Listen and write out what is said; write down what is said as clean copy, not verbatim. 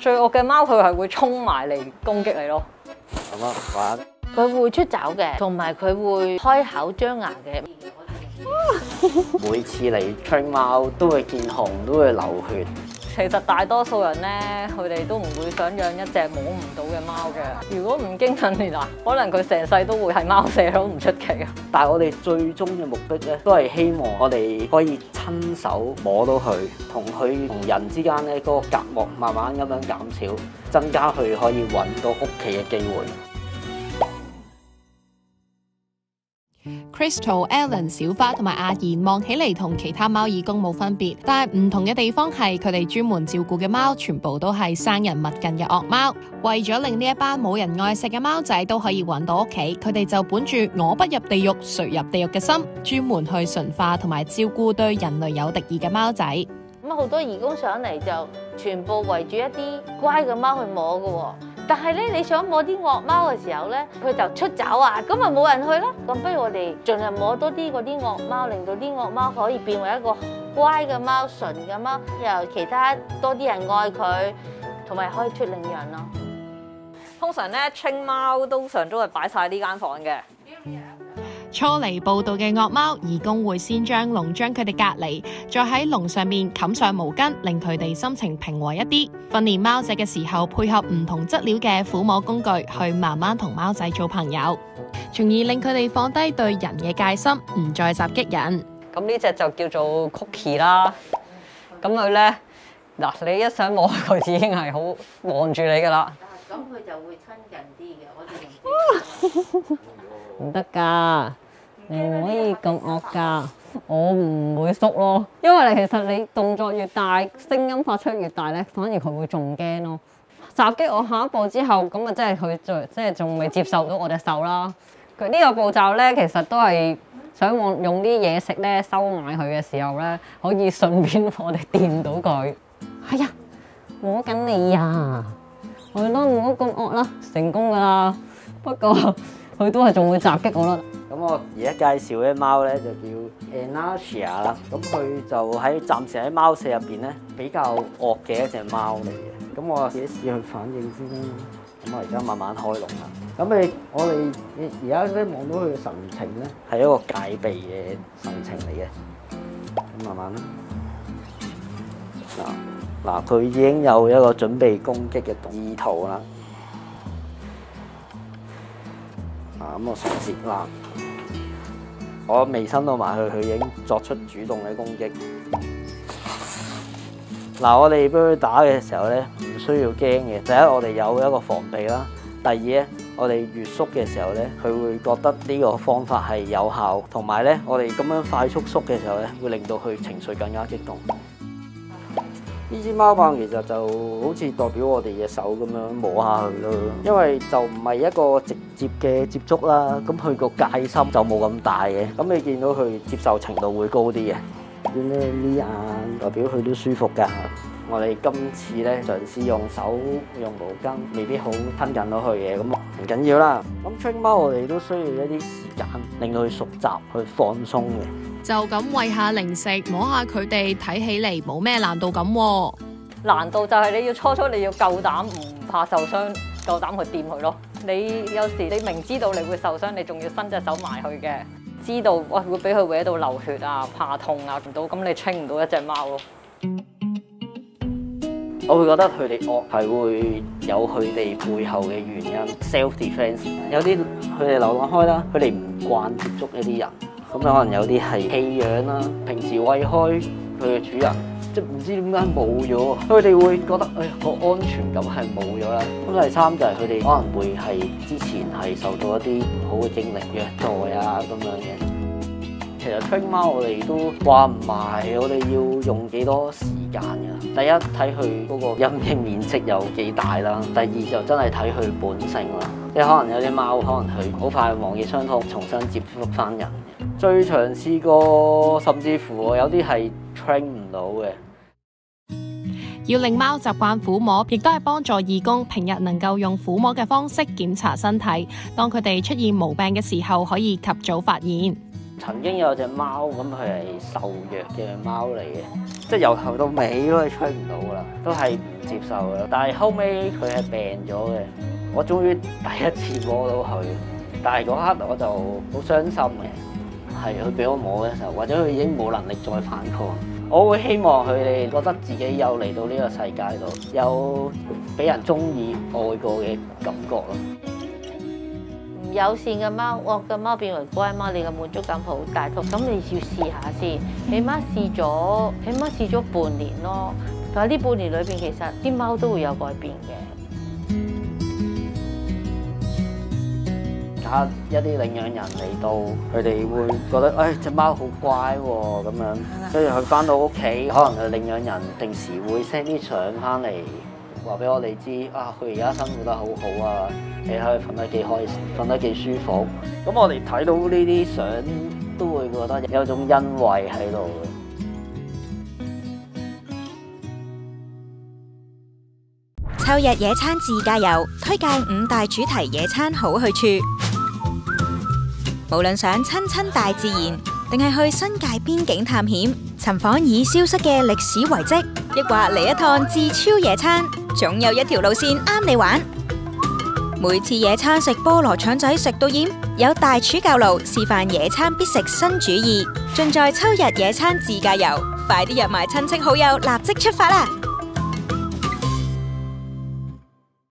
最惡嘅貓佢係會衝埋嚟攻擊你咯。 咁啊玩， 佢會出爪嘅，同埋佢會開口張牙嘅。 每次嚟 train 貓都會見紅，都會流血。 其實大多數人咧，佢哋都唔會想養一隻摸唔到嘅貓嘅。如果唔經訓練啊，可能佢成世都會係貓舍都唔出奇啊。 但係我哋最終嘅目的咧，都係希望我哋可以親手摸到佢，同佢同人之間咧嗰個隔膜慢慢咁樣減少，增加佢可以揾到屋企嘅機會。 Crystal、Alan、小花同埋阿賢望起嚟同其他貓義工冇分別，但係唔同嘅地方係佢哋專門照顧嘅貓全部都係生人勿近嘅惡貓。為咗令呢一班冇人愛錫嘅貓仔都可以揾到屋企，佢哋就本住我不入地獄誰入地獄嘅心，專門去馴化同埋照顧對人類有敵意嘅貓仔。 咁好多義工上嚟就全部圍住一啲乖嘅貓去摸嘅喎。但係咧，你想摸啲惡貓嘅時候咧，佢就出爪啊，咁咪冇人去咯。咁不如我哋盡量摸多啲嗰啲惡貓，令到啲惡貓可以變為一個乖嘅貓、純嘅貓，由其他多啲人愛佢，同埋可以出領養咯。 通常咧，train貓通常都係擺晒呢間房嘅。 初嚟報到嘅惡貓，義工會先將籠將佢哋隔離，再喺籠上面冚上毛巾，令佢哋心情平和一啲。訓練貓仔嘅時候，配合唔同質料嘅撫摸工具，去慢慢同貓仔做朋友，從而令佢哋放低對人嘅戒心，唔再襲擊人。 咁呢隻就叫做 Cookie 啦。咁佢咧嗱，你一想摸佢已經係好望住你噶啦。 咁佢就會親近啲嘅，我哋唔得㗎，你唔可以咁惡㗎，我唔會縮咯。因為其實你動作越大，聲音發出越大咧，反而佢會仲驚咯。襲擊我下一步之後，咁啊即係佢仲未接受到我隻手啦。佢呢個步驟咧，其實都係想用啲嘢食咧收買佢嘅時候咧，可以順便我哋掂到佢。係啊，摸緊你呀！係咯，唔好咁惡啦，成功㗎啦。不過佢都係仲會襲擊我啦。 咁我而家介紹嘅貓咧就叫 Anasia 啦，咁佢就暫時喺貓舍入邊咧比較惡嘅一隻貓嚟嘅。咁我自己試去反應先啦。咁我而家慢慢開籠啦。咁我哋而家咧望到佢嘅神情咧係一個戒備嘅神情嚟嘅。咁慢慢啦。嗱，佢已經有一個準備攻擊嘅意圖啦。咁我嘗試啦，我未伸到埋去，佢已經作出主動嘅攻擊。嗱，我哋俾佢打嘅時候咧，唔需要驚嘅。第一，我哋有一個防備啦；第二咧，我哋越縮嘅時候咧，佢會覺得呢個方法係有效，同埋咧，我哋咁樣快速縮嘅時候咧，會令到佢情緒更加激動。呢支貓棒其實就好似代表我哋嘅手咁樣摸下佢咯，因為就唔係一個直接嘅接觸啦，咁佢個戒心就冇咁大嘅，咁你見到佢接受程度會高啲嘅。見咧呢眼代表佢都舒服㗎。我哋今次咧嘗試用手用毛巾，未必好親近到佢嘅，咁唔緊要啦。咁 train 貓我哋都需要一啲時間令到佢熟習去放鬆嘅。 就咁餵下零食，摸下佢哋，睇起嚟冇咩難度咁。 難度就係你要初你要夠膽唔怕受傷，夠膽去掂佢咯。你有時你明知道你會受傷，你仲要伸隻手埋去嘅，知道哇會俾佢搲到流血啊、怕痛啊唔到，咁你train唔到一隻貓咯。 我會覺得佢哋惡係會有佢哋背後嘅原因 ，self defense。有啲佢哋流浪開啦，佢哋唔慣接觸一啲人，咁可能有啲係棄養啦，平時餵開佢嘅主人，即係唔知點解冇咗，佢哋會覺得個安全感係冇咗啦。咁第三就係佢哋可能會係之前係受到一啲唔好嘅經歷虐待啊咁樣嘅。其實 train 貓我哋都話唔埋，我哋要用幾多時間㗎。第一睇佢嗰個陰影面積有幾大啦，第二就真係睇佢本性啦。即係可能有啲貓可能佢好快忘記傷痛，重新接觸翻人。最長試過，甚至乎有啲係 train 唔到嘅。 要令貓習慣撫摸，亦都係幫助義工平日能夠用撫摸嘅方式檢查身體，當佢哋出現毛病嘅時候，可以及早發現。 曾經有隻貓咁，佢係受虐嘅貓嚟嘅，即係由頭到尾都係吹唔到噶啦，都係唔接受嘅。但係後尾佢係病咗嘅，我終於第一次摸到佢，但係嗰刻我就好傷心嘅，係佢俾我摸嘅時候，或者佢已經冇能力再反抗。我會希望佢哋覺得自己有嚟到呢個世界度，有俾人中意愛過嘅感覺咯。 唔友善嘅貓、惡嘅貓變為乖貓，你嘅滿足感好大。咁你要試下先，起碼試咗半年咯。但係呢半年裏邊，其實啲貓都會有改變嘅。 一啲領養人嚟到，佢哋會覺得隻貓好乖喎咁樣，所以佢翻到屋企，可能個領養人定時會 send 啲相翻嚟，話俾我哋知佢而家生活得好好啊，你睇佢瞓得幾開心，瞓得幾舒服。咁我哋睇到呢啲相，都會覺得有種欣慰喺度。 秋日野餐自駕遊推介5大主題野餐好去處。無論想親大自然，定係去新界邊境探險，尋訪已消失嘅歷史遺跡，抑或嚟一趟自超野餐，總有一條路線啱你玩。每次野餐食菠蘿腸仔食到厭，有大廚教路示範野餐必食新主意，盡在秋日野餐自駕遊，快啲約埋親戚好友，立即出發啦！